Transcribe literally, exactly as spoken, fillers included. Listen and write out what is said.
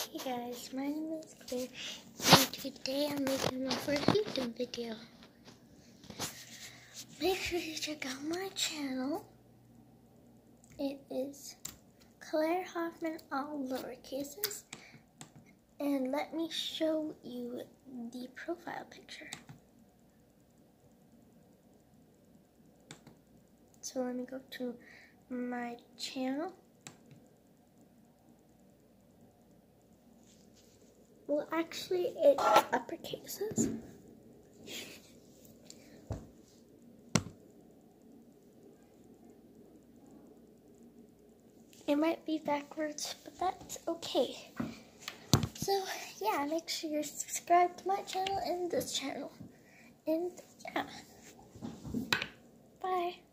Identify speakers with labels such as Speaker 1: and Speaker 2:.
Speaker 1: Hey guys, my name is Claire, and today I'm making my first YouTube video. Make sure you check out my channel. It is Claire Hoffman, all lowercases. And let me show you the profile picture. So let me go to my channel. Well, actually, it's uppercases. It might be backwards, but that's okay. So, yeah, make sure you're subscribed to my channel and this channel. And, yeah. Bye.